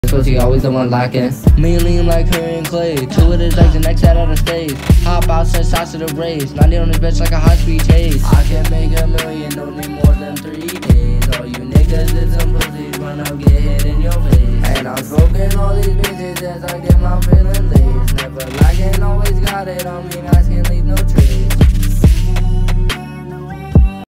Pussy always the one lacking. Me lean like her and Clay. Two with his legs and next out of the stage. Hop out, send shots to the race. 90 on his bitch like a high-speed chase. I can make a million, don't need more than 3 days. All you niggas is some pussies, run up, get hit in your face. And I'm smoking all these bitches as I get my feeling lace. Never lacking, always got it on me, asking